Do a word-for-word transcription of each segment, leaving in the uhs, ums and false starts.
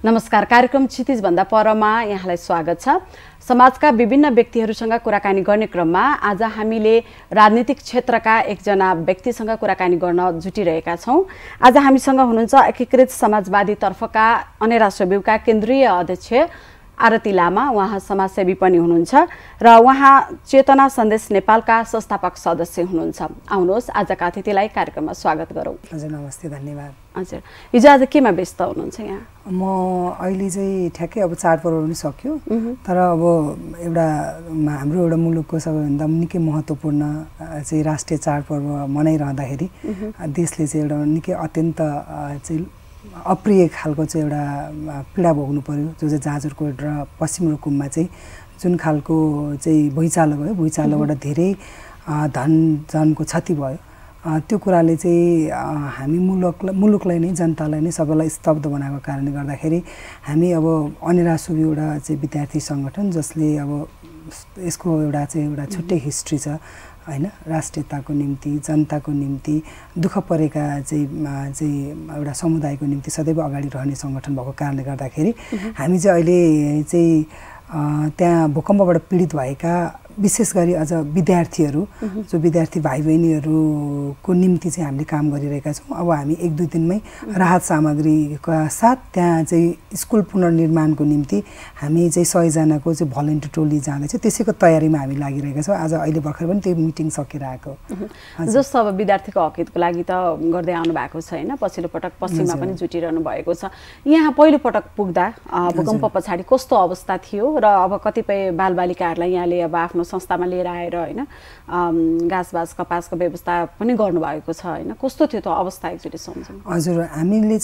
नमस्कार, कार्यक्रम क्षितिज भन्दा परमा यहाँलाई स्वागत छ। समाजका विभिन्न व्यक्तिहरूसँग कुराकानी गर्ने क्रममा आज हामीले राजनीतिक क्षेत्रका एकजना व्यक्तिसँग कुराकानी गर्न जुटिरहेका छौं। आज हामीसँग हुनुहुन्छ एकीकृत समाजवादी तर्फका अनेरा स्वयंका केन्द्रीय अध्यक्ष आरती लामा। उहाँ समाजसेवी पनि हुनुहुन्छ र उहाँ चेतना सन्देश नेपालका संस्थापक सदस्य हुनुहुन्छ। आउनुहोस् आजका अतिथिलाई कार्यक्रममा स्वागत गरौँ। हजुर नमस्ते, धन्यवाद। हजुर, हिजो आज केमा व्यस्त हुनुहुन्छ यहाँ? म अहिले चाहिँ ठ्याक्कै अब चाडपर्व पनि सक्यो, तर अब एउटा हाम्रो एउटा मुलुकको सबैभन्दा निकै महत्त्वपूर्ण चाहिँ राष्ट्रिय चाडपर्व मनाइरहँदाखेरि देशले चाहिँ एउटा निकै अत्यन्त चाहिँ अप्रिय खालको चाहिँ एउटा पीडा भोग्नु पर्यो, जो चाहिँ जाजरकोट र पश्चिम रुकुममा चाहिँ जुन खालको चाहिँ भुइँचालो भयो, भुइँचालोबाट धेरै धन जनको क्षति भयो। त्यो कुराले चाहिँ हामी मुलुक मुलुकलाई नै जनतालाई नै सबैलाई स्तब्ध बनाएको कारणले गर्दाखेरि हामी अब अनेरा सुबी एउटा चाहिँ विद्यार्थी सङ्गठन जसले अब यसको एउटा चाहिँ एउटा छुट्टै हिस्ट्री छ हैन, राष्ट्रियताको निम्ति जनताको निम्ति दुःख परेका चाहिँ चाहिँ एउटा समुदायको निम्ति सदैव अगाडि रहने सङ्गठन भएको कारणले गर्दाखेरि हामी चाहिँ अहिले चाहिँ त्यहाँ भूकम्पबाट पीडित भएका विशेष गरी अझ विद्यार्थीहरू जो विद्यार्थी भाइ बहिनीहरूको निम्ति चाहिँ हामीले काम गरिरहेका छौँ। अब हामी एक दुई दिनमै राहत सामग्रीका साथ त्यहाँ चाहिँ स्कुल पुनर्निर्माणको निम्ति हामी चाहिँ सयजनाको चाहिँ भलन्टियर टोली जाँदैछ, त्यसैको तयारीमा हामी लागिरहेका छौँ। आज अहिले भर्खर पनि त्यो मिटिङ सकेर आएको। जस्तो अब विद्यार्थीको हकहितको लागि त गर्दै आउनु भएको छ हैन, पछिल्लो पटक पश्चिममा पनि जुटिरहनु भएको छ। यहाँ पहिलो पटक पुग्दा भूकम्प पछाडि कस्तो अवस्था थियो र अब कतिपय बालबालिकाहरूलाई यहाँले अब आफ्नो संस्थामा लिएर आएर हैन घाँसबास कपासको व्यवस्था पनि गर्नुभएको छ हैन, कस्तो थियो त अवस्था एकचोटि सम्झौँ? हजुर, हामीले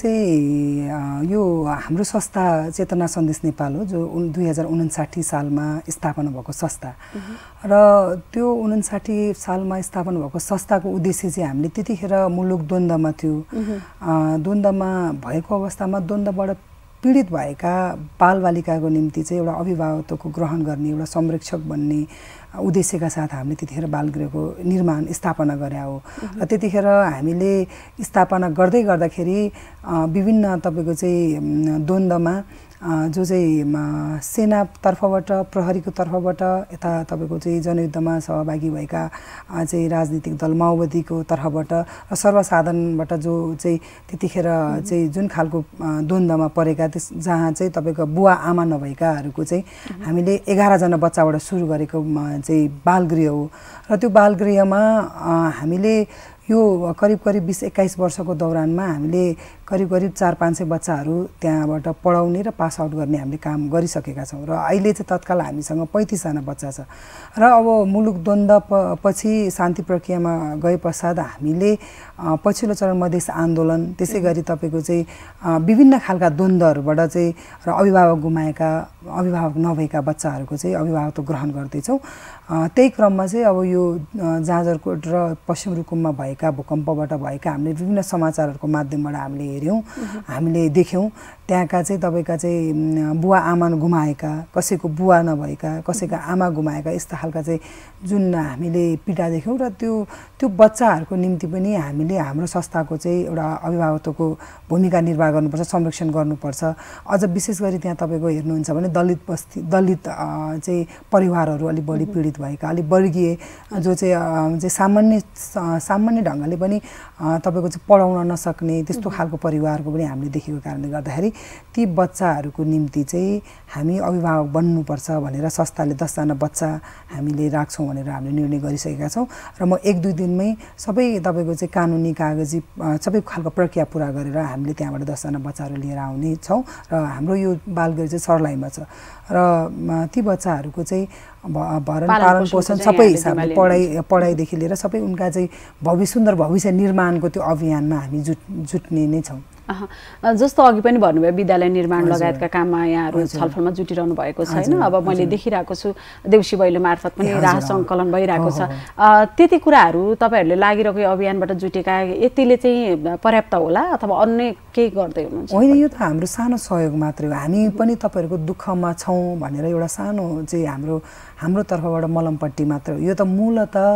चाहिँ यो हाम्रो संस्था चेतना सन्देश नेपाल हो, जो दुई हजार उनासाठी सालमा स्थापना भएको संस्था र त्यो उनासाठी सालमा स्थापना भएको संस्थाको उद्देश्य चाहिँ हामीले त्यतिखेर मुलुक द्वन्द्वमा थियो। द्वन्द्वमा भएको अवस्थामा द्वन्द्वबाट पीडित भएका बालबालिकाको निम्ति चाहिँ एउटा अभिभावकत्वको ग्रहण गर्ने, एउटा संरक्षक बन्ने उद्देश्यका साथ हामीले त्यतिखेर बालगृहको निर्माण स्थापना गरे हो। र त्यतिखेर हामीले स्थापना गर्दै गर्दाखेरि विभिन्न तपाईँको चाहिँ द्वन्द्वमा जो चाहिँ सेना तर्फबाट, प्रहरीको तर्फबाट, यता तपाईँको चाहिँ जनयुद्धमा सहभागी भएका चाहिँ राजनीतिक दल माओवादीको तर्फबाट र सर्वसाधारणबाट जो चाहिँ त्यतिखेर चाहिँ जुन खालको द्वन्द्वमा परेका त्यस जहाँ चाहिँ तपाईँको बुवा आमा नभएकाहरूको चाहिँ हामीले एघारजना बच्चाबाट सुरु गरेको चाहिँ बालगृह हो। र त्यो बालगृहमा हामीले यो करिब करिब बिस एक्काइस वर्षको दौरानमा हामीले करिब करिब चार पाँच सय बच्चाहरू त्यहाँबाट पढाउने र पास आउट गर्ने हामीले काम गरिसकेका छौँ। र अहिले चाहिँ तत्काल हामीसँग पैँतिसजना बच्चा छ। र अब मुलुक द्वन्द्व पछि शान्ति प्रक्रियामा गए पश्चात हामीले पछिल्लो चरण मधेस आन्दोलन, त्यसै गरी तपाईँको चाहिँ विभिन्न खालका द्वन्द्वहरूबाट चाहिँ र अभिभावक गुमाएका, अभिभावक नभएका बच्चाहरूको चाहिँ अभिभावकत्व ग्रहण गर्दैछौँ। त्यही क्रममा चाहिँ अब यो जाजरकोट र पश्चिम रुकुममा भएका भूकम्पबाट भएका हामीले विभिन्न समाचारहरूको माध्यमबाट हामीले हेऱ्यौँ, हामीले देख्यौँ। त्यहाँका चाहिँ तपाईँका चाहिँ बुवा आमा गुमाएका, कसैको बुवा नभएका, कसैका आमा गुमाएका, यस्ता खालका चाहिँ जुन हामीले पीडा देख्यौँ। र त्यो त्यो बच्चाहरूको निम्ति पनि हामीले हाम्रो संस्थाको चाहिँ एउटा अभिभावकत्वको भूमिका निर्वाह गर्नुपर्छ, संरक्षण गर्नुपर्छ। अझ विशेष गरी त्यहाँ तपाईँको हेर्नुहुन्छ भने दलित बस्ती दलित चाहिँ परिवारहरू अलिक बढी पीडित भएका, अलिक वर्गीय जो चाहिँ चाहिँ सामान्य सामान्य ढङ्गले पनि तपाईँको चाहिँ पढाउन नसक्ने त्यस्तो खालको परिवारको पनि हामीले देखेको कारणले गर्दाखेरि ती बच्चाहरूको निम्ति चाहिँ हामी अभिभावक बन्नुपर्छ भनेर संस्थाले दसजना बच्चा हामीले राख्छौँ भनेर हामीले निर्णय गरिसकेका छौँ। र म एक दुई दिनमै सबै तपाईँको चाहिँ कानुनी कागजी सबै खालको प्रक्रिया पुरा गरेर हामीले त्यहाँबाट दसजना बच्चाहरू लिएर आउने छौँ। र हाम्रो यो बालगृह चाहिँ सर्लाहीमा छ र ती बच्चाहरूको चाहिँ भरण पालन पोषण सबै हिसाबले पढाइ पढाइदेखि लिएर सबै उनका चाहिँ भविष्य सुन्दर भविष्य निर्माणको त्यो अभियानमा हामी जुट जुट्ने नै छौँ। जस्तो अघि पनि भन्नुभयो विद्यालय निर्माण लगायतका काममा यहाँहरू छलफलमा जुटिरहनु भएको छ हैन। अब मैले देखिरहेको छु देउसी भैलो मार्फत पनि राहत सङ्कलन भइरहेको छ। त्यति कुराहरू तपाईँहरूले लागिरहेको अभियानबाट जुटेका यतिले चाहिँ पर्याप्त होला अथवा अन्य केही गर्दै हुनुहुन्छ? होइन, यो त हाम्रो सानो सहयोग मात्रै हो। हामी पनि तपाईँहरूको दुःखमा छौँ भनेर एउटा सानो चाहिँ हाम्रो हाम्रो तर्फबाट मलमपट्टि मात्र हो। यो त मूलतः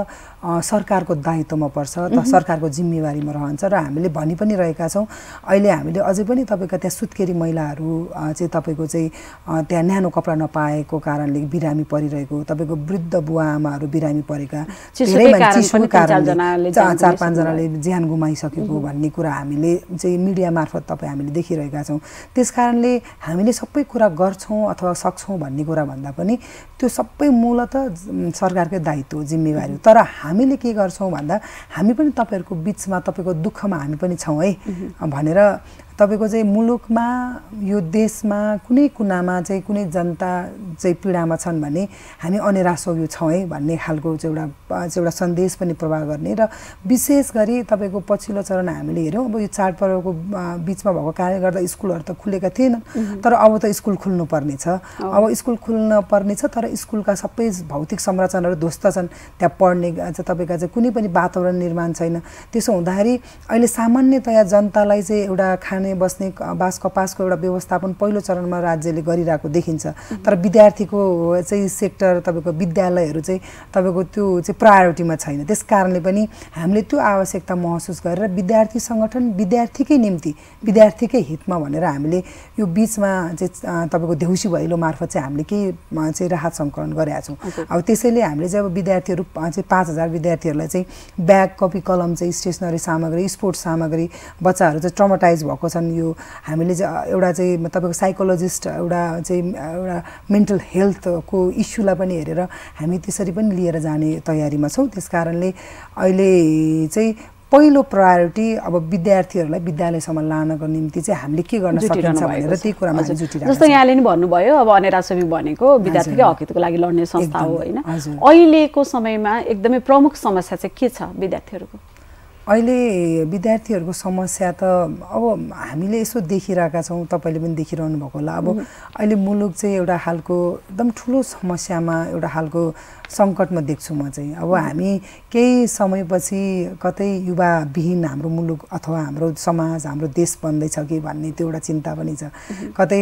सरकारको दायित्वमा पर्छ, सरकारको जिम्मेवारीमा रहन्छ र हामीले भनि पनि रहेका छौँ। अहिले हामीले अझै पनि तपाईँका त्यहाँ सुत्केरी महिलाहरू चाहिँ तपाईँको चाहिँ त्यहाँ न्यानो कपडा नपाएको कारणले बिरामी परिरहेको, तपाईँको वृद्ध बुवा आमाहरू बिरामी परेका, धेरै चिसोको कारणले चार पाँचजनाले ज्यान गुमाइसकेको भन्ने कुरा हामीले चाहिँ मिडिया मार्फत तपाईँ हामीले देखिरहेका छौँ। त्यस कारणले हामीले सबै कुरा गर्छौँ अथवा सक्छौँ भन्ने कुरा भन्दा पनि त्यो सबै मूलत सरकारकै दायित्व हो, जिम्मेवारी हो। तर हामीले के गर्छौँ भन्दा हामी पनि तपाईँहरूको बिचमा, तपाईँको दुःखमा हामी पनि छौँ है भनेर तपाईको चाहिँ मुलुकमा यो देशमा कुनै कुनामा चाहिँ कुनै जनता चाहिँ पीडामा छन् भने हामी अनेरासो छौँ है भन्ने खालको चाहिँ एउटा एउटा सन्देश पनि प्रवाह गर्ने र विशेष गरी तपाईको पछिल्लो चरण हामीले हेर्यौँ अब यो चाडपर्वको बिचमा भएको कारणले गर्दा स्कुलहरू त खुलेका थिएनन्, तर अब त स्कुल खुल्नु पर्ने छ। अब स्कुल खुल्न पर्ने छ तर स्कुलका सबै भौतिक संरचनाहरू ध्वस्त छन्, त्यहाँ पढ्ने चाहिँ तपाईँका चाहिँ कुनै पनि वातावरण निर्माण छैन। त्यसो हुँदाखेरि अहिले सामान्यतया जनतालाई चाहिँ एउटा खाने बस्ने बास कपासको एउटा व्यवस्थापन पहिलो चरणमा राज्यले गरिरहेको देखिन्छ, तर विद्यार्थीको चाहिँ सेक्टर तपाईँको विद्यालयहरू चाहिँ तपाईँको त्यो चाहिँ प्रायोरिटीमा छैन। त्यस कारणले पनि हामीले त्यो आवश्यकता महसुस गरेर विद्यार्थी सङ्गठन विद्यार्थीकै निम्ति विद्यार्थीकै हितमा भनेर हामीले यो बिचमा चाहिँ तपाईँको देउसी भैलो मार्फत चाहिँ हामीले केही चाहिँ राहत सङ्कलन गरेका छौँ। अब त्यसैले हामीले चाहिँ अब विद्यार्थीहरू चाहिँ पाँच हजार विद्यार्थीहरूलाई चाहिँ ब्याग, कपी, कलम चाहिँ स्टेसनरी सामग्री, स्पोर्ट्स सामग्री, बच्चाहरू चाहिँ ट्रमाटाइज भएको छन्, यो हामीले चाहिँ एउटा चाहिँ तपाईँको साइकोलोजिस्ट एउटा चाहिँ एउटा मेन्टल हेल्थको इस्युलाई पनि हेरेर हामी त्यसरी पनि लिएर जाने तयारीमा छौँ। त्यस कारणले अहिले चाहिँ पहिलो प्रायोरिटी अब विद्यार्थीहरूलाई विद्यालयसम्म लानको निम्ति चाहिँ हामीले के गर्न सकिन्छ भनेर त्यही कुरामा जुटिरहेको छ। जस्तो यहाँले नि भन्नुभयो अब अनेरासोबी भनेको विद्यार्थीकै हकको लागि लड्ने संस्था हो होइन। अहिलेको समयमा एकदमै प्रमुख समस्या चाहिँ के छ विद्यार्थीहरूको? अहिले विद्यार्थीहरूको समस्या त अब हामीले यसो देखिरहेका छौँ, तपाईँले पनि देखिरहनु भएको होला। अब अहिले मुलुक चाहिँ एउटा खालको एकदम ठुलो समस्यामा एउटा खालको सङ्कटमा देख्छु म चाहिँ। अब हामी केही समयपछि कतै युवाविहीन हाम्रो मुलुक अथवा हाम्रो समाज, हाम्रो देश बन्दैछ कि भन्ने त्यो एउटा चिन्ता पनि छ। कतै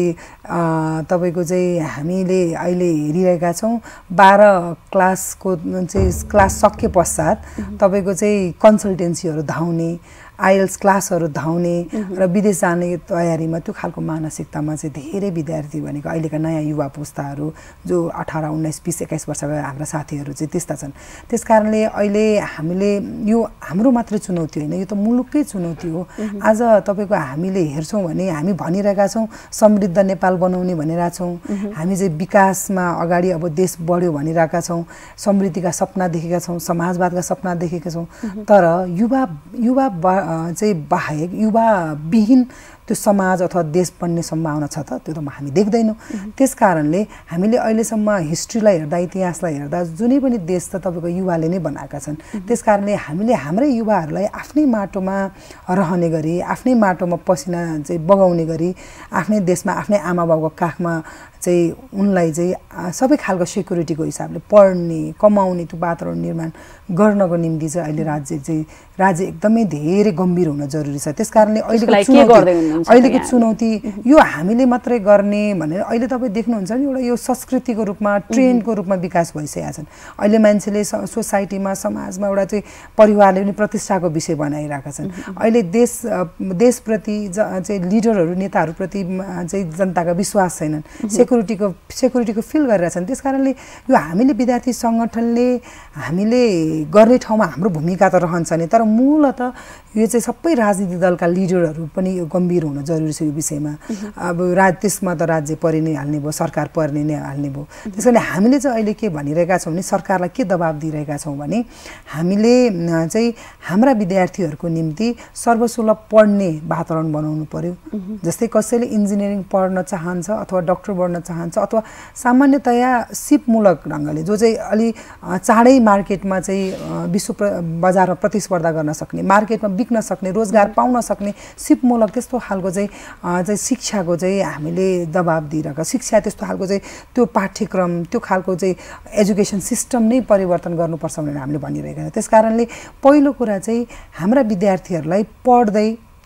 चाहिँ तपाईँको चाहिँ हामीले अहिले हेरिरहेका छौँ बाह्र क्लासको चाहिँ क्लास सके पश्चात तपाईँको चाहिँ कन्सल्टेन्सीहरू धाउने, आइएल्स क्लासहरू धाउने र विदेश जाने तयारीमा त्यो खालको मानसिकतामा चाहिँ धेरै विद्यार्थी भनेको अहिलेका नयाँ युवा पुस्ताहरू जो अठार उन्नाइस बिस एक्काइस वर्षका हाम्रा साथीहरू चाहिँ त्यस्ता छन्। त्यस कारणले अहिले हामीले यो हाम्रो मात्रै चुनौती होइन, यो त मुलुककै चुनौती हो। आज तपाईँको हामीले हेर्छौँ भने हामी भनिरहेका छौँ समृद्ध नेपाल बनाउने भनिरहेका छौँ, हामी चाहिँ विकासमा अगाडि अब देश बढ्यो भनिरहेका छौँ, समृद्धिका सपना देखेका छौँ, समाजवादका सपना देखेका छौँ, तर युवा युवा चाहिँ बाहेक युवाविहीन त्यो समाज अथवा देश बन्ने सम्भावना छ त त्यो त हामी देख्दैनौँ। त्यस कारणले हामीले अहिलेसम्म हिस्ट्रीलाई हेर्दा, इतिहासलाई हेर्दा जुनै पनि देश त तपाईँको युवाले नै बनाएका छन्। त्यस कारणले हामीले हाम्रै युवाहरूलाई आफ्नै माटोमा रहने गरी, आफ्नै माटोमा पसिना चाहिँ बगाउने गरी, आफ्नै देशमा आफ्नै आमा बाउको काखमा चाहिँ उनलाई चाहिँ सबै खालको सेक्युरिटीको हिसाबले पढ्ने, कमाउने त्यो वातावरण निर्माण गर्नको निम्ति चाहिँ अहिले राज्य चाहिँ राज्य एकदमै धेरै गम्भीर हुन जरुरी छ। त्यस कारणले अहिलेको चुनौती अहिलेको चुनौती यो हामीले मात्रै गर्ने भनेर अहिले तपाईँ देख्नुहुन्छ नि एउटा यो संस्कृतिको रूपमा ट्रेन्डको रूपमा विकास भइसकेका छन्। अहिले मान्छेले सोसाइटीमा समाजमा एउटा चाहिँ परिवारले पनि प्रतिष्ठाको विषय बनाइरहेका छन्। अहिले देश देशप्रति चाहिँ लिडरहरू नेताहरूप्रति चाहिँ जनताका विश्वास छैनन्, सेक्युरिटीको सेक्युरिटीको फिल गरिरहेछन्। त्यस कारणले यो हामीले विद्यार्थी सङ्गठनले हामीले गर्ने ठाउँमा हाम्रो भूमिका त रहन्छ नि, तर मूलत यो चाहिँ सबै राजनीतिक दलका लिडरहरू पनि यो गम्भीर हुन जरुरी छ यो विषयमा। अब राज त्यसमा त राज्य परि नै हाल्ने भयो, सरकार पर्ने नै हाल्ने भयो। त्यस कारणले हामीले चाहिँ अहिले के भनिरहेका छौँ भने सरकारलाई के दबाब दिइरहेका छौँ भने हामीले चाहिँ हाम्रा विद्यार्थीहरूको निम्ति सर्वसुलभ पढ्ने वातावरण बनाउनु पर्यो। जस्तै कसैले इन्जिनियरिङ पढ्न चाहन्छ अथवा डक्टर बन्न चाहन्छ अथवा सामान्यतया सिपमूलक ढङ्गले जो चाहिँ अलि चाँडै मार्केटमा चाहिँ विश्व बजारमा प्रतिस्पर्धा गर्न सक्ने, मार्केटमा बिक्न सक्ने, रोजगार पाउन सक्ने सिपमूलक त्यस्तो खालको चाहिँ चाहिँ शिक्षाको चाहिँ हामीले दबाब दिइरहेको, शिक्षा त्यस्तो खालको चाहिँ त्यो पाठ्यक्रम त्यो खालको चाहिँ एजुकेसन सिस्टम नै परिवर्तन गर्नुपर्छ भनेर हामीले भनिरहेका छौँ। त्यस कारणले पहिलो कुरा चाहिँ हाम्रा विद्यार्थीहरूलाई पढ्दै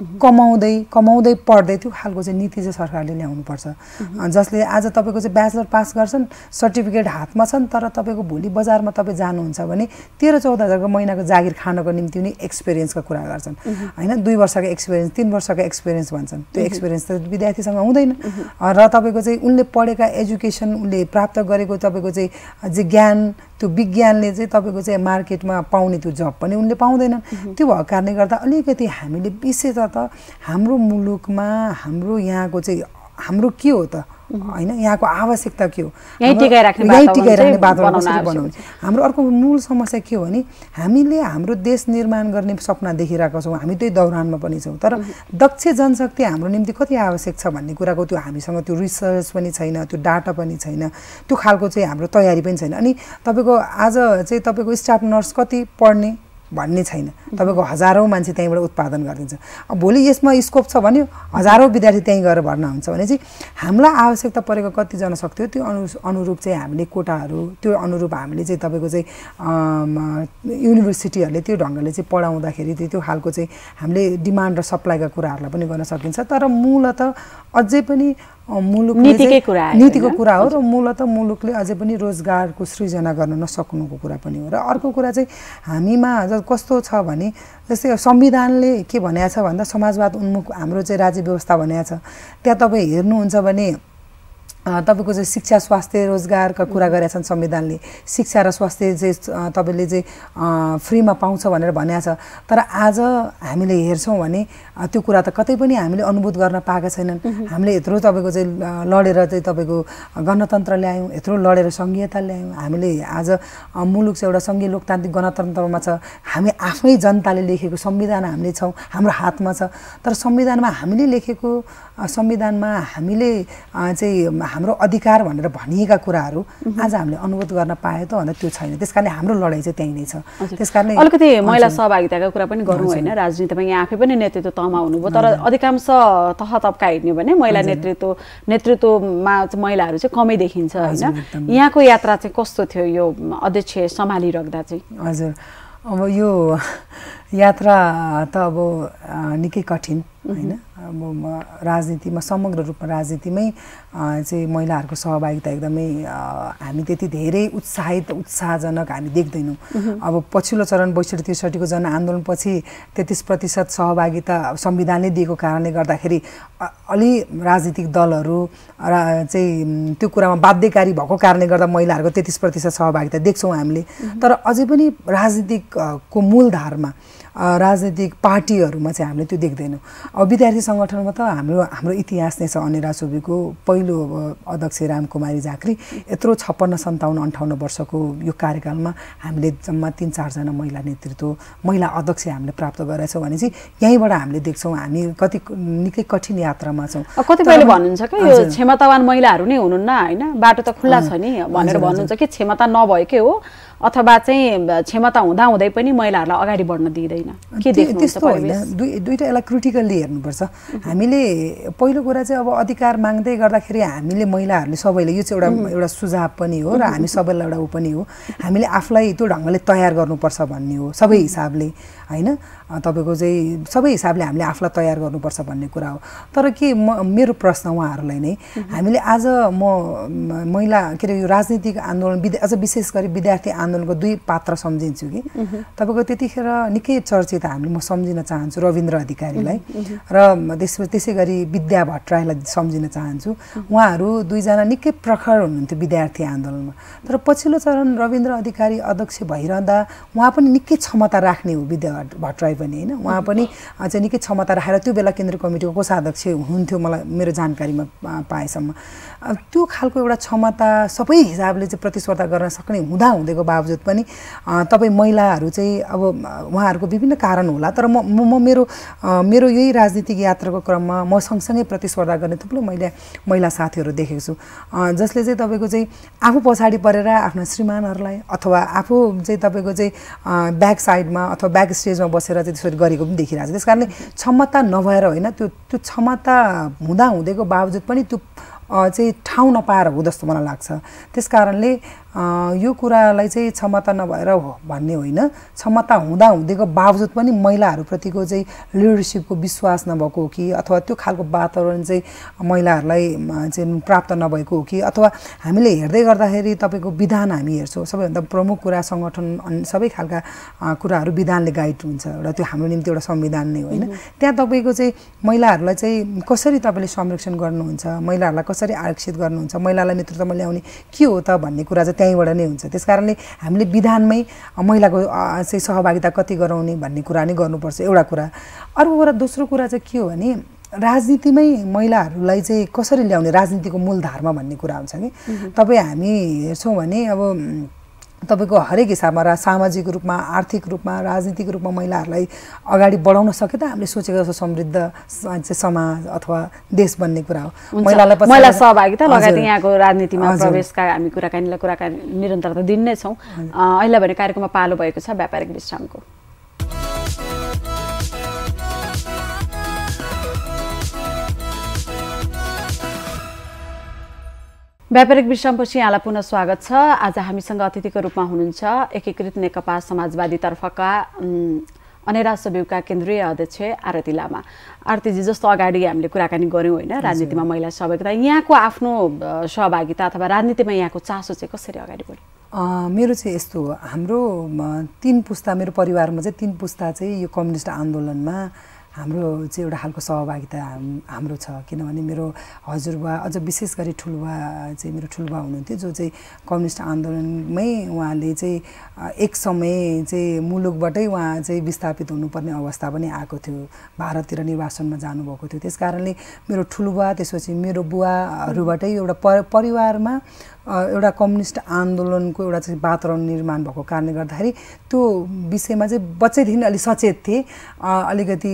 कमाउँदै कमाउँदै पढ्दै त्यो खालको चाहिँ नीति चाहिँ सरकारले ल्याउनुपर्छ, जसले आज तपाईँको चाहिँ ब्याचलर पास गर्छन्, सर्टिफिकेट हातमा छन्, तर तपाईँको भोलि बजारमा तपाईँ जानुहुन्छ भने तेह्र चौध हजारको महिनाको जागिर खानको निम्ति उनी एक्सपिरियन्सको कुरा गर्छन् होइन, दुई वर्षको एक्सपिरियन्स तिन वर्षको एक्सपिरियन्स भन्छन्। त्यो एक्सपिरियन्स त विद्यार्थीसँग हुँदैन र तपाईँको चाहिँ उनले पढेका एजुकेसन उनले प्राप्त गरेको तपाईँको चाहिँ जे ज्ञान त्यो विज्ञानले चाहिँ तपाईँको चाहिँ मार्केटमा पाउने त्यो जब पनि उनले पाउँदैनन्। त्यो भएको कारणले गर्दा अलिकति हामीले विशेषतः हाम्रो मुलुकमा हाम्रो यहाँको चाहिँ हाम्रो के हो त होइन, यहाँको आवश्यकता के हो, यही टिकाइराख्ने वातावरण कसरी बनाउने। हाम्रो अर्को मूल समस्या के हो भने हामीले हाम्रो देश निर्माण गर्ने सपना देखिरहेका छौँ, हामी त्यही दौरानमा पनि छौँ, तर दक्ष जनशक्ति हाम्रो निम्ति कति आवश्यक छ भन्ने कुराको त्यो हामीसँग त्यो रिसर्च पनि छैन, त्यो डाटा पनि छैन, त्यो खालको चाहिँ हाम्रो तयारी पनि छैन। अनि तपाईँको आज चाहिँ तपाईँको स्टाफ नर्स कति पढ्ने भन्ने छैन, तपाईँको हजारौँ मान्छे त्यहीँबाट उत्पादन गरिदिन्छ। अब भोलि यसमा स्कोप छ भने हजारौँ विद्यार्थी त्यहीँ गएर भर्ना हुन्छ भने चाहिँ हामीलाई आवश्यकता परेको कति जनशक्ति हो त्यो अनु अनुरूप चाहिँ हामीले कोटाहरू त्यो अनुरूप हामीले चाहिँ तपाईँको चाहिँ युनिभर्सिटीहरूले त्यो ढङ्गले चाहिँ पढाउँदाखेरि त्यो खालको चाहिँ हामीले डिमान्ड र सप्लाईका कुराहरूलाई पनि गर्न सकिन्छ। तर मूलतः अझै पनि मुलुक नीतिकै कुरा नीतिको कुरा हो र मूलतः मुलुकले अझै पनि रोजगारको सृजना गर्न नसक्नुको कुरा पनि हो। र अर्को कुरा चाहिँ हामीमा कस्तो छ भने जस्तै संविधानले के भनेको छ भन्दा समाजवाद उन्मुख हाम्रो चाहिँ राज्य व्यवस्था भनेको छ। त्यहाँ तपाईँ हेर्नुहुन्छ भने तपाईँको चाहिँ शिक्षा स्वास्थ्य रोजगारका कुरा गरेका छन् संविधानले, शिक्षा र स्वास्थ्य चाहिँ तपाईँले चाहिँ फ्रीमा पाउँछ भनेर भनेको छ। तर आज हामीले हेर्छौँ भने त्यो कुरा त कतै पनि हामीले अनुभूत गर्न पाएका छैनन्। हामीले यत्रो तपाईँको चाहिँ लडेर चाहिँ तपाईँको गणतन्त्र ल्यायौँ, यत्रो लडेर सङ्घीयता ल्यायौँ, हामीले आज मुलुक चाहिँ एउटा सङ्घीय लोकतान्त्रिक गणतन्त्रमा छ, हामी आफै जनताले लेखेको संविधान हामीले छौँ, हाम्रो हातमा छ। तर संविधानमा हामीले लेखेको संविधानमा हामीले चाहिँ हाम्रो अधिकार भनेर भनिएका कुराहरू आज हामीले अनुभूत गर्न पाए त भन्दा त्यो छैन। त्यसकारणले हाम्रो लडाइँ चाहिँ त्यही नै छ। त्यसकारणले अलिकति महिला सहभागिताको कुरा पनि गरौँ होइन, राजनीतिमा यहाँ आफै पनि नेतृत्व तहमा हुनुभयो, तर अधिकांश तह तबका हेर्ने भने महिला नेतृत्व नेतृत्वमा महिलाहरू चाहिँ कमै देखिन्छ होइन। यहाँको यात्रा चाहिँ कस्तो थियो यो अध्यक्ष सम्हालिराख्दा चाहिँ? हजुर, अब यो यात्रा त अब निकै कठिन होइन। अब राजनीतिमा समग्र रूपमा राजनीतिमै चाहिँ महिलाहरूको सहभागिता एकदमै हामी त्यति धेरै उत्साहित उत्साहजनक हामी देख्दैनौँ। अब पछिल्लो चरण बैसठी त्रिसठीको जनआन्दोलनपछि तेत्तिस प्रतिशत सहभागिता संविधानले दिएको कारणले गर्दाखेरि अलि राजनीतिक दलहरू र चाहिँ त्यो कुरामा बाध्यकारी भएको कारणले गर्दा महिलाहरूको तेत्तिस प्रतिशत सहभागिता देख्छौँ हामीले। तर अझै पनि राजनीतिकको मूलधारमा राजनीतिक पार्टीहरूमा चाहिँ हामीले त्यो देख्दैनौँ। अब विद्यार्थी सङ्गठनमा त हाम्रो हाम्रो इतिहास नै छ। अनिरा चौबीको पहिलो अध्यक्ष रामकुमारी झाँक्री यत्रो छप्पन्न सन्ताउन्न अन्ठाउन्न वर्षको यो कार्यकालमा हामीले जम्मा तिन चारजना महिला नेतृत्व महिला अध्यक्ष हामीले प्राप्त गरेछौँ भने चाहिँ यहीँबाट हामीले देख्छौँ हामी कति निकै कठिन यात्रामा छौँ। कतिपयले भन्नुहुन्छ कि यो क्षमतावान महिलाहरू नै हुनुहुन्न होइन, बाटो त खुल्ला छ नि भनेर भन्नुहुन्छ कि क्षमता नभएकै हो अथवा चाहिँ क्षमता हुँदा हुँदै पनि महिलाहरूलाई अगाडि बढ्न दिँदैन? के देख्नुहुन्छ? त्यस्तो होइन, दुई दुईवटा यसलाई क्रिटिकल्ली हेर्नुपर्छ। हामीले पहिलो कुरा चाहिँ अब अधिकार माग्दै गर्दाखेरि हामीले महिलाहरूले सबैले यो चाहिँ एउटा एउटा सुझाव पनि हो र हामी सबैलाई एउटा ऊ पनि हो, हामीले आफूलाई त्यो ढङ्गले तयार गर्नुपर्छ भन्ने हो सबै हिसाबले होइन। तपाईँको चाहिँ सबै हिसाबले हामीले आफूलाई तयार गर्नुपर्छ भन्ने कुरा हो। तर के म मेरो प्रश्न उहाँहरूलाई नै हामीले आज म महिला के अरे यो राजनीतिक आन्दोलन विद्या अझ विशेष गरी विद्यार्थी आन्दोलनको दुई पात्र सम्झिन्छु कि तपाईँको त्यतिखेर निकै चर्चित हामीले म सम्झिन चाहन्छु रविन्द्र अधिकारीलाई र त्यस त्यसै गरी विद्या भट्टराईलाई सम्झिन चाहन्छु। उहाँहरू दुईजना निकै प्रखर हुनुहुन्थ्यो विद्यार्थी आन्दोलनमा। तर पछिल्लो चरण रविन्द्र अधिकारी अध्यक्ष भइरहँदा उहाँ पनि निकै क्षमता राख्ने हो विद्या भट्टराई पनि होइन। उहाँ पनि चाहिँ निकै क्षमता राखेर त्यो बेला केन्द्रीय कमिटीको कोषाध्यक्ष हुनुहुन्थ्यो मलाई मेरो जानकारीमा पाएसम्म। त्यो खालको एउटा क्षमता सबै हिसाबले चाहिँ प्रतिस्पर्धा गर्न सक्ने हुँदा हुँदैको बावजुद पनि तपाईँ महिलाहरू चाहिँ अब उहाँहरूको विभिन्न कारण होला, तर म म मेरो मेरो यही राजनीतिक यात्राको क्रममा म सँगसँगै प्रतिस्पर्धा गर्ने थुप्रो महिला महिला साथीहरू देखेको छु जसले चाहिँ तपाईँको चाहिँ आफू पछाडि परेर आफ्ना श्रीमानहरूलाई अथवा आफू चाहिँ तपाईँको चाहिँ ब्याक साइडमा अथवा ब्याक स्टेजमा बसेर चाहिँ त्यसरी गरेको पनि देखिरहेको छ। त्यस कारणले क्षमता नभएर होइन, त्यो त्यो क्षमता हुँदा हुँदैको बावजुद पनि त्यो चाहिँ ठाउँ नपाएर हो जस्तो मलाई लाग्छ। त्यस कारणले यो कुरालाई चाहिँ क्षमता नभएर हो भन्ने होइन, क्षमता हुँदा हुँदैको बावजुद पनि महिलाहरूप्रतिको चाहिँ लिडरसिपको विश्वास नभएको हो कि अथवा त्यो खालको वातावरण चाहिँ महिलाहरूलाई चाहिँ प्राप्त नभएको हो कि अथवा हामीले हेर्दै गर्दाखेरि तपाईँको विधान हामी हेर्छौँ, सबैभन्दा प्रमुख कुरा सङ्गठन सबै खालका कुराहरू विधानले गाइड हुन्छ, एउटा त्यो हाम्रो निम्ति एउटा संविधान नै होइन। त्यहाँ तपाईँको चाहिँ महिलाहरूलाई चाहिँ कसरी तपाईँले संरक्षण गर्नुहुन्छ, महिलाहरूलाई कसरी आरक्षित गर्नुहुन्छ, महिलालाई नेतृत्वमा ल्याउने के हो त भन्ने कुरा चाहिँ त्यहीँबाट नै हुन्छ। त्यस कारणले हामीले विधानमै महिलाको चाहिँ सहभागिता कति गराउने भन्ने कुरा नै गर्नुपर्छ, एउटा कुरा। अर्को कुरा दोस्रो कुरा चाहिँ के हो भने राजनीतिमै महिलाहरूलाई चाहिँ कसरी ल्याउने, राजनीतिको मूलधारमा भन्ने कुरा हुन्छ कि तपाईँ हामी हेर्छौँ भने अब तपाईँको हरेक हिसाबमा र सामाजिक रूपमा आर्थिक रूपमा राजनीतिक रूपमा महिलाहरूलाई अगाडि बढाउन सके त हामीले सोचेको जस्तो समृद्ध समाज अथवा देश बन्ने कुरा हो। महिलालाई महिला सहभागिता लगायत यहाँको राजनीतिमा प्रवेशका हामी कुराकानीलाई कुराकानी निरन्तरता दिन नै छौँ। अहिले भने कार्यक्रममा पालो भएको छ व्यापारिक विश्रामको। व्यापारिक विश्रामपछि यहाँलाई पुनः स्वागत छ। आज हामीसँग अतिथिको रूपमा हुनुहुन्छ एकीकृत नेकपा समाजवादी तर्फका अनेरा सबिउका केन्द्रीय अध्यक्ष आरती लामा। आरतीजी, जस्तो अगाडि हामीले कुराकानी गऱ्यौँ होइन, राजनीतिमा महिला सहभागिता, यहाँको आफ्नो सहभागिता अथवा राजनीतिमा यहाँको चासो चाहिँ कसरी अगाडि बढ्यो? मेरो चाहिँ यस्तो हो, हाम्रो तीन पुस्ता, मेरो परिवारमा चाहिँ तीन पुस्ता चाहिँ यो कम्युनिस्ट आन्दोलनमा हाम्रो चाहिँ एउटा खालको सहभागिता हाम्रो छ। किनभने मेरो हजुरबा, अझ विशेष गरी ठुलबा चाहिँ मेरो ठुलबा हुनुहुन्थ्यो जो चाहिँ कम्युनिस्ट आन्दोलनमै उहाँले चाहिँ एक समय चाहिँ मुलुकबाटै उहाँ चाहिँ विस्थापित हुनुपर्ने अवस्था पनि आएको थियो, भारततिर निर्वासनमा जानुभएको थियो। त्यस कारणले मेरो ठुलबा त्यसपछि मेरो बुवाहरूबाटै एउटा परिवारमा एउटा कम्युनिस्ट आन्दोलनको एउटा चाहिँ वातावरण निर्माण भएको कारणले गर्दाखेरि त्यो विषयमा चाहिँ बच्चैदेखि अलिक सचेत थिएँ। अलिकति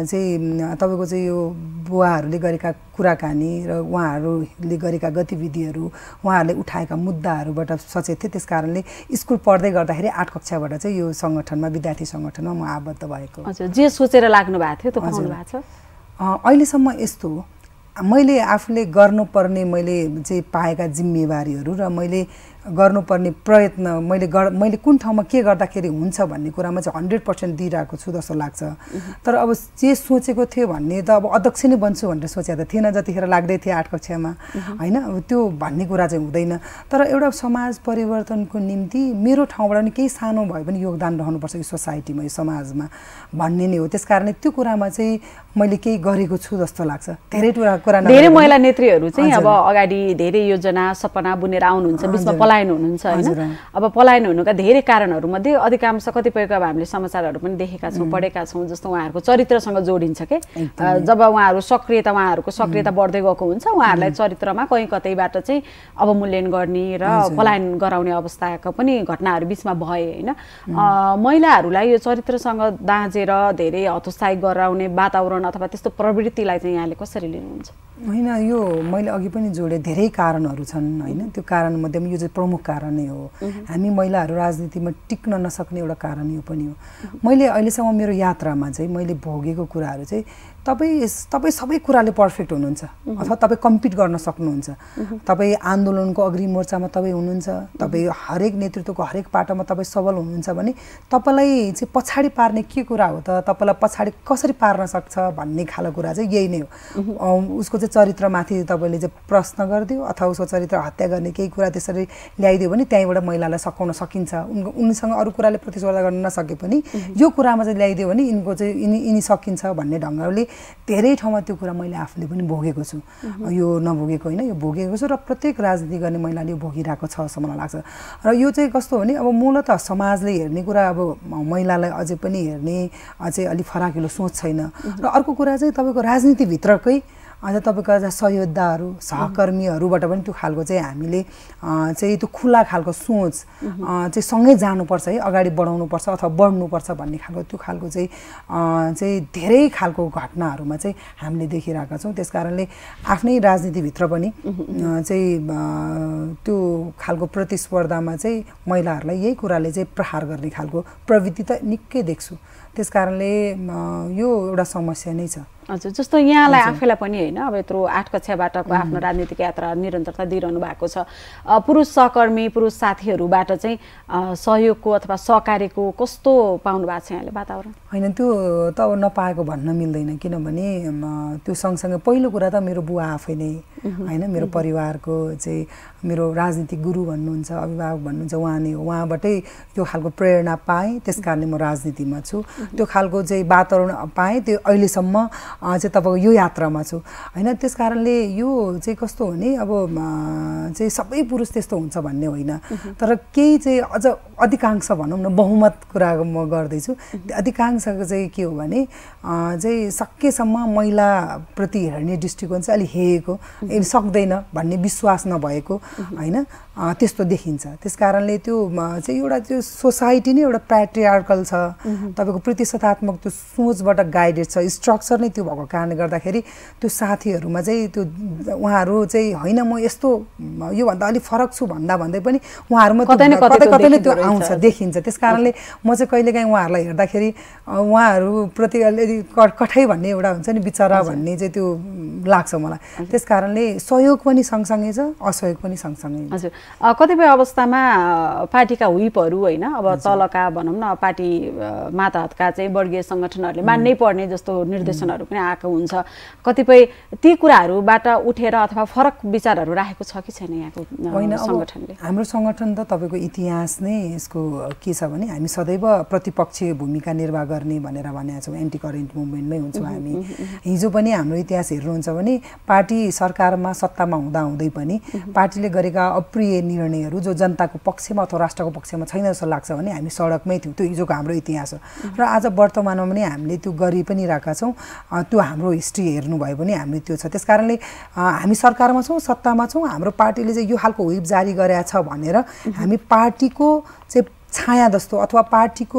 चाहिँ तपाईँको चाहिँ यो बुवाहरूले गरेका कुराकानी र उहाँहरूले गरेका गतिविधिहरू, उहाँहरूले उठाएका मुद्दाहरूबाट सचेत थिएँ। त्यस कारणले स्कुल पढ्दै गर्दाखेरि आठ कक्षाबाट चाहिँ यो सङ्गठनमा, विद्यार्थी सङ्गठनमा म आबद्ध भएको। हजुर, जे सोचेर लाग्नु भएको थियो त्यो पाउनु भएको छ? अहिलेसम्म यस्तो हो, मैले आफूले गर्नुपर्ने मैले चाहिँ पाएका जिम्मेवारीहरू र मैले गर्नुपर्ने प्रयत्न मैले गर मैले कुन ठाउँमा के गर्दाखेरि हुन्छ भन्ने कुरामा चाहिँ हन्ड्रेड पर्सेन्ट दिइरहेको छु जस्तो लाग्छ। तर अब जे सोचेको थियो भन्ने त अब अध्यक्ष नै बन्छु भनेर सोचेको त थिएन जतिखेर लाग्दै थियो आठ कक्षामा होइन, अब त्यो भन्ने कुरा चाहिँ हुँदैन। तर एउटा समाज परिवर्तनको निम्ति मेरो ठाउँबाट नि केही सानो भए पनि योगदान रहनुपर्छ यो सोसाइटीमा, यो समाजमा भन्ने नै हो। त्यस कारणले त्यो कुरामा चाहिँ मैले केही गरेको छु जस्तो लाग्छ। धेरै कुरा कुरा धेरै महिला नेत्रीहरू चाहिँ अब अगाडि धेरै योजना सपना बुनेर आउनुहुन्छ, बिचमा पलायन हुनुहुन्छ होइन। अब पलायन हुनुका धेरै कारणहरू मध्ये अधिकांश कतिपयको अब हामीले समाचारहरू पनि देखेका छौँ, पढेका छौँ, जस्तो उहाँहरूको चरित्रसँग जोडिन्छ के। जब उहाँहरू सक्रियता उहाँहरूको सक्रियता बढ्दै गएको हुन्छ, उहाँहरूलाई चरित्रमा कहीँ कतैबाट चाहिँ अवमूल्यन गर्ने र पलायन गराउने अवस्थाको पनि घटनाहरू बिचमा भए होइन। महिलाहरूलाई यो चरित्रसँग दाँजेर धेरै हतोत्साहित गराउने वातावरण अथवा त्यस्तो प्रवृत्तिलाई चाहिँ यहाँले कसरी लिनुहुन्छ? होइन, यो मैले अघि पनि जोडेँ, धेरै कारणहरू छन् होइन। त्यो कारणमध्येमा यो चाहिँ प्रमुख कारण नै हो। हामी महिलाहरू राजनीतिमा टिक्न नसक्ने एउटा कारण यो पनि हो। मैले अहिलेसम्म मेरो यात्रामा चाहिँ मैले भोगेको कुराहरू चाहिँ तपाईँ तपाईँ सबै कुराले पर्फेक्ट हुनुहुन्छ अथवा तपाईँ कम्पिट गर्न सक्नुहुन्छ, तपाईँ आन्दोलनको अग्रिम मोर्चामा तपाईँ हुनुहुन्छ, तपाईँ हरेक नेतृत्वको हरेक पाटोमा तपाईँ सबल हुनुहुन्छ भने तपाईँलाई चाहिँ पछाडि पार्ने के कुरा हो त, तपाईँलाई पछाडि कसरी पार्न सक्छ भन्ने खालको कुरा चाहिँ यही नै हो। उसको चाहिँ चरित्रमाथि तपाईँले चाहिँ प्रश्न गरिदियो अथवा उसको चरित्र हत्या गर्ने केही कुरा त्यसरी ल्याइदियो भने त्यहीँबाट महिलालाई सकाउन सकिन्छ। उनको उनीसँग अरू कुराले प्रतिस्पर्धा गर्न नसके पनि यो कुरामा चाहिँ ल्याइदियो भने यिनको चाहिँ यिनी यिनी सकिन्छ भन्ने ढङ्गले धेरै ठाउँमा त्यो कुरा मैले आफूले पनि भोगेको छु। यो नभोगेको होइन, यो भोगेको छु र प्रत्येक राजनीति गर्ने महिलाले यो भोगिरहेको छ जस्तो मलाई लाग्छ। र यो चाहिँ कस्तो हो भने अब मूलत समाजले हेर्ने कुरा अब महिलालाई अझै पनि हेर्ने अझै अलिक फराकिलो सोच छैन। र अर्को कुरा चाहिँ तपाईँको राजनीतिभित्रकै अझ तपाईँको सहयोद्धाहरू सहकर्मीहरूबाट पनि त्यो खालको चाहिँ हामीले चाहिँ त्यो खुला खालको सोच चाहिँ सँगै जानुपर्छ है, अगाडि बढाउनुपर्छ अथवा बढ्नुपर्छ भन्ने खालको त्यो खालको चाहिँ चाहिँ धेरै खालको घटनाहरूमा चाहिँ हामीले देखिरहेका छौँ। त्यस कारणले आफ्नै राजनीतिभित्र पनि चाहिँ त्यो खालको प्रतिस्पर्धामा चाहिँ महिलाहरूलाई यही कुराले चाहिँ प्रहार गर्ने खालको प्रवृत्ति त निकै देख्छु। त्यस कारणले यो एउटा समस्या नै छ। हजुर, जस्तो यहाँलाई आफैलाई पनि होइन अब यत्रो आठ कक्षाबाटको आफ्नो राजनीतिक यात्रा निरन्तरता दिइरहनु भएको छ, पुरुष सहकर्मी पुरुष साथीहरूबाट चाहिँ सहयोगको अथवा सहकार्यको कस्तो पाउनु भएको छ यहाँले वातावरण? होइन, त्यो त अब नपाएको भन्न मिल्दैन, किनभने त्यो सँगसँगै पहिलो कुरा त मेरो बुवा आफै नै होइन, मेरो परिवारको चाहिँ मेरो राजनीतिक गुरु भन्नुहुन्छ, अभिभावक भन्नुहुन्छ, उहाँ नै हो। उहाँबाटै त्यो खालको प्रेरणा पाएँ, त्यस कारणले म राजनीतिमा छु। त्यो खालको चाहिँ वातावरण पाएँ, त्यो अहिलेसम्म चाहिँ तपाईँको यो यात्रामा छु होइन। त्यस कारणले यो चाहिँ कस्तो हो भने अब चाहिँ सबै पुरुष त्यस्तो हुन्छ भन्ने होइन, तर केही चाहिँ अझ अधिकांश भनौँ न, बहुमत कुरा म गर्दैछु, अधिकांशको चाहिँ के हो भने चाहिँ सकेसम्म महिलाप्रति हेर्ने दृष्टिकोण चाहिँ अलिक हेएको, सक्दैन भन्ने विश्वास नभएको होइन, त्यस्तो देखिन्छ। त्यस कारणले त्यो चाहिँ एउटा त्यो सोसाइटी नै एउटा प्याट्रियार्कल छ, तपाईँको प्रतिशतात्मक त्यो सोचबाट गाइडेड छ, स्ट्रक्चर नै त्यो भएको कारणले गर्दाखेरि त्यो साथीहरूमा चाहिँ त्यो उहाँहरू चाहिँ होइन म यस्तो योभन्दा अलिक फरक छु भन्दा भन्दै पनि उहाँहरूमा कतै कतै नै त्यो आउँछ, देखिन्छ। त्यस कारणले म चाहिँ कहिलेकाहीँ उहाँहरूलाई हेर्दाखेरि उहाँहरूप्रति अलि कठै भन्ने एउटा हुन्छ नि, बिचरा भन्ने चाहिँ त्यो लाग्छ मलाई। त्यस कारणले सहयोग पनि सँगसँगै छ, असहयोग पनि सँगसँगै। हजुर, कतिपय अवस्थामा पार्टीका हुइपहरू होइन, अब तलका भनौँ न पार्टी मातहतका चाहिँ वर्गीय सङ्गठनहरूले मान्नै पर्ने जस्तो निर्देशनहरू पनि आएको हुन्छ, कतिपय ती कुराहरूबाट उठेर अथवा फरक विचारहरू राखेको छ कि छैन यहाँको सङ्गठनले? हाम्रो सङ्गठन त तपाईँको इतिहास नै यसको के छ भने हामी सदैव प्रतिपक्षीय भूमिका निर्वाह गर्ने भनेर भनेका छौँ, एन्टी करेन्ट मुभमेन्टमै हुन्छौँ हामी। हिजो पनि हाम्रो इतिहास हेर्नुहुन्छ भने पार्टी सरकारमा सत्तामा हुँदाहुँदै पनि पार्टीले गरेका अप्रिय निर्णयहरू जो जनताको पक्षमा अथवा राष्ट्रको पक्षमा छैन जस्तो लाग्छ भने हामी सडकमै थियौँ, त्यो हिजोको हाम्रो इतिहास हो। र आज वर्तमानमा पनि हामीले त्यो गरि पनि रहेका छौँ, त्यो हाम्रो हिस्ट्री हेर्नुभयो भने हामीले त्यो छ। त्यस कारणले हामी सरकारमा छौँ, सत्तामा छौँ, हाम्रो पार्टीले चाहिँ यो खालको व्हिप जारी गरेका छ भनेर हामी पार्टीको चाहिँ छाया जस्तो अथवा पार्टीको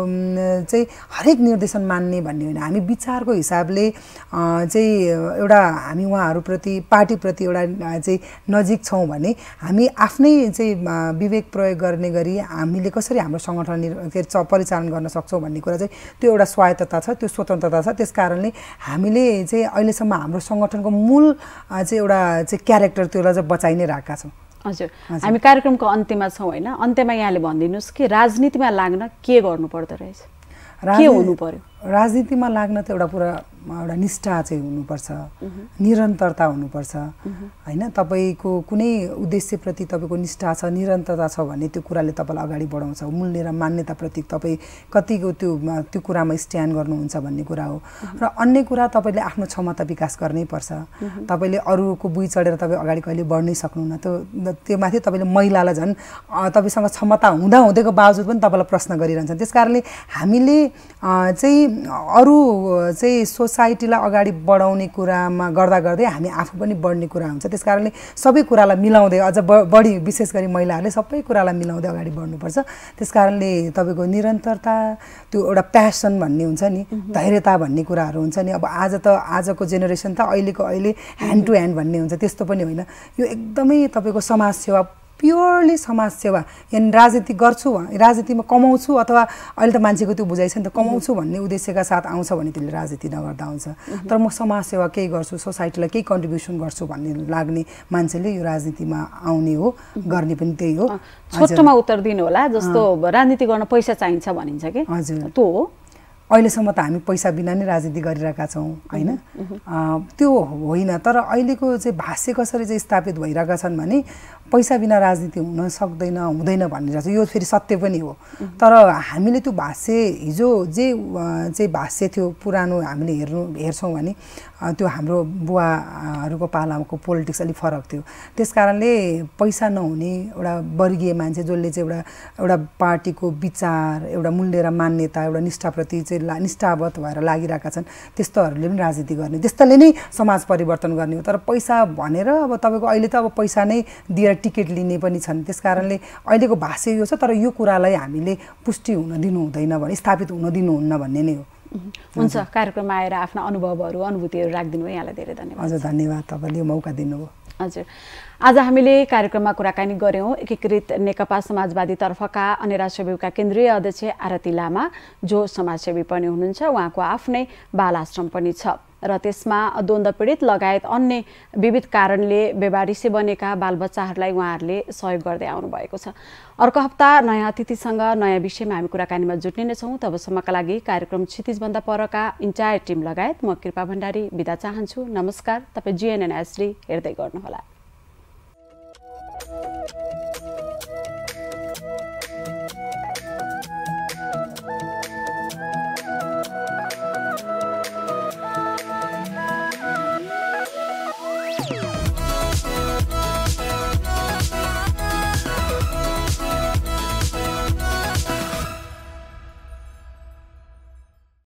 चाहिँ हरेक निर्देशन मान्ने भन्ने होइन, हामी विचारको हिसाबले चाहिँ एउटा हामी उहाँहरूप्रति पार्टीप्रति एउटा चाहिँ नजिक छौँ भने हामी आफ्नै चाहिँ विवेक प्रयोग गर्ने गरी हामीले कसरी हाम्रो सङ्गठन के परिचालन गर्न सक्छौँ भन्ने कुरा चाहिँ त्यो एउटा स्वायत्तता छ, त्यो स्वतन्त्रता छ। त्यस कारणले हामीले चाहिँ अहिलेसम्म हाम्रो सङ्गठनको मूल चाहिँ एउटा चाहिँ क्यारेक्टर त्यसलाई चाहिँ बचाइ नै राखेका छौँ। हजुर, हामी कार्यक्रमको अन्त्यमा छौँ होइन, अन्त्यमा यहाँले भनिदिनुहोस् कि राजनीतिमा लाग्न के गर्नु पर्दो रहेछ, के हुनु पर्यो? राजनीतिमा लाग्न त एउटा पुरा एउटा निष्ठा चाहिँ हुनुपर्छ, निरन्तरता हुनुपर्छ होइन। तपाईँको कुनै उद्देश्यप्रति तपाईँको निष्ठा छ, निरन्तरता छ भने त्यो कुराले तपाईँलाई अगाडि बढाउँछ। मूल्य र मान्यताप्रति तपाईँ कतिको त्यो त्यो कुरामा स्ट्यान्ड गर्नुहुन्छ भन्ने कुरा हो। र अन्य कुरा तपाईँले आफ्नो क्षमता विकास गर्नै पर्छ। तपाईँले अरूको बुई चढेर तपाईँ अगाडि कहिले बढ्नै सक्नुहुन्न, त्यो त्यो माथि तपाईँले महिलालाई झन् तपाईँसँग क्षमता हुँदाहुँदैको बावजुद पनि तपाईँलाई प्रश्न गरिरहन्छन्। त्यस कारणले हामीले चाहिँ अरू चाहिँ सोसाइटीलाई अगाडि बढाउने कुरामा गर्दा गर्दै हामी आफू पनि बढ्ने कुरा हुन्छ। त्यस कारणले सबै कुरालाई मिलाउँदै अझ बढी विशेष गरी महिलाहरूले सबै कुरालाई मिलाउँदै अगाडि बढ्नुपर्छ। त्यस कारणले तपाईँको निरन्तरता, त्यो एउटा प्यासन भन्ने हुन्छ नि, धैर्यता भन्ने कुराहरू हुन्छ नि। अब आज त आजको जेनेरेसन त अहिलेको अहिले ह्यान्ड टु ह्यान्ड भन्ने हुन्छ, त्यस्तो पनि होइन। यो एकदमै तपाईँको समाजसेवा, प्योरली समाजसेवा, यानि राजनीति गर्छु, राजनीतिमा कमाउँछु अथवा अहिले त मान्छेको त्यो बुझाइ छ नि त, कमाउँछु भन्ने उद्देश्यका साथ आउँछ भने त्यसले राजनीति नगर्दा हुन्छ। तर म समाजसेवा केही गर्छु, सोसाइटीलाई केही कन्ट्रिब्युसन गर्छु भन्ने लाग्ने मान्छेले यो राजनीतिमा आउने हो, गर्ने पनि त्यही हो। छोटोमा उत्तर दिनु होला, जस्तो राजनीति गर्न पैसा चाहिन्छ भनिन्छ कि, हजुर त्यो हो? अहिलेसम्म त हामी पैसा बिना नै राजनीति गरिरहेका छौँ होइन, त्यो होइन। तर अहिलेको चाहिँ भाष्य कसरी चाहिँ स्थापित भइरहेका छन् भने पैसा बिना राजनीति हुन सक्दैन, हुँदैन भनेर चाहिँ यो फेरि सत्य पनि हो। तर हामीले त्यो भाष्य हिजो जे चाहिँ भाष्य थियो पुरानो हामीले हेर्नु हेर्छौँ भने त्यो हाम्रो बुवाहरूको पालाको पोलिटिक्स अलिक फरक थियो। त्यस कारणले पैसा नहुने एउटा वर्गीय मान्छे जसले चाहिँ एउटा एउटा पार्टीको विचार, एउटा मूल्य र मान्यता, एउटा निष्ठाप्रति चाहिँ निष्ठावत भएर लागिरहेका छन्, त्यस्तोहरूले पनि राजनीति गर्ने, त्यस्तोले नै समाज परिवर्तन गर्ने हो। तर पैसा भनेर अब तपाईँको अहिले त अब पैसा नै दिएर टिकट लिने पनि छन्। त्यस कारणले अहिलेको भाष्य यो छ, तर यो कुरालाई हामीले पुष्टि हुन दिनु हुँदैन भने, स्थापित हुन दिनुहुन्न भन्ने नै हो। हुन्छ, कार्यक्रममा आएर आफ्ना अनुभवहरू अनुभूतिहरू राखिदिनु भयो, यहाँलाई धेरै धन्यवाद। हजुर, धन्यवाद, तपाईँले यो मौका दिनुभयो। हजुर, आज हामीले कार्यक्रममा कुराकानी गऱ्यौँ एकीकृत नेकपा समाजवादी तर्फका अनेरा सेविका केन्द्रीय अध्यक्ष आरती लामा, जो समाजसेवी पनि हुनुहुन्छ। उहाँको आफ्नै बाल आश्रम पनि छ र त्यसमा द्वन्द्व पीडित लगायत अन्य विविध कारणले बेवारिसे बनेका बालबच्चाहरूलाई उहाँहरूले सहयोग गर्दै आउनुभएको छ। अर्को हप्ता नयाँ अतिथिसँग नयाँ विषयमा हामी कुराकानीमा जुट्ने नै छौँ। तबसम्मका लागि कार्यक्रम क्षितिजभन्दा परका इन्टायर टिम लगायत म कृपा भण्डारी बिदा चाहन्छु। नमस्कार। तपाईँ जिएनएन एसडी हेर्दै गर्नुहोला।